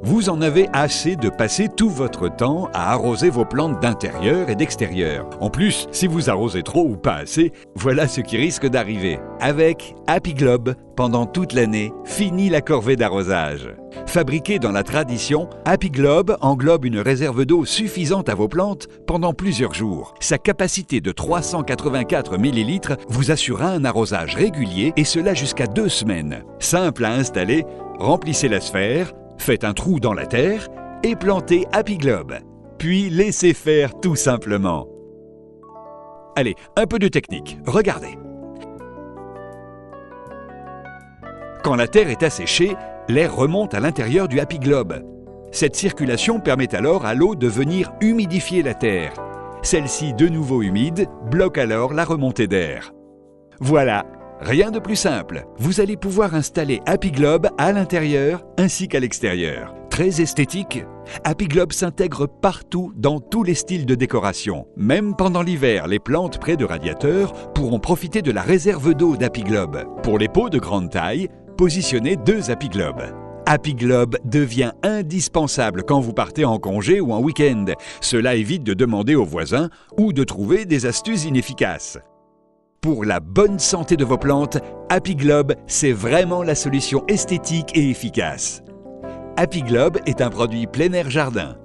vous en avez assez de passer tout votre temps à arroser vos plantes d'intérieur et d'extérieur. En plus, si vous arrosez trop ou pas assez, voilà ce qui risque d'arriver. Avec Happy Globe, pendant toute l'année, fini la corvée d'arrosage. Fabriqué dans la tradition, Happy Globe englobe une réserve d'eau suffisante à vos plantes pendant plusieurs jours. Sa capacité de 384 ml vous assurera un arrosage régulier et cela jusqu'à 2 semaines. Simple à installer, remplissez la sphère, faites un trou dans la terre et plantez Happy Globe. Puis laissez faire tout simplement. Allez, un peu de technique, regardez. Quand la terre est asséchée, l'air remonte à l'intérieur du Happy Globe. Cette circulation permet alors à l'eau de venir humidifier la terre. Celle-ci, de nouveau humide, bloque alors la remontée d'air. Voilà, rien de plus simple. Vous allez pouvoir installer Happy Globe à l'intérieur ainsi qu'à l'extérieur. Très esthétique, Happy Globe s'intègre partout dans tous les styles de décoration. Même pendant l'hiver, les plantes près de radiateurs pourront profiter de la réserve d'eau d'Happy Globe. Pour les pots de grande taille, positionnez 2 Happy Globe. Happy Globe devient indispensable quand vous partez en congé ou en week-end. Cela évite de demander aux voisins ou de trouver des astuces inefficaces. Pour la bonne santé de vos plantes, Happy Globe, c'est vraiment la solution esthétique et efficace. Happy Globe est un produit plein air jardin.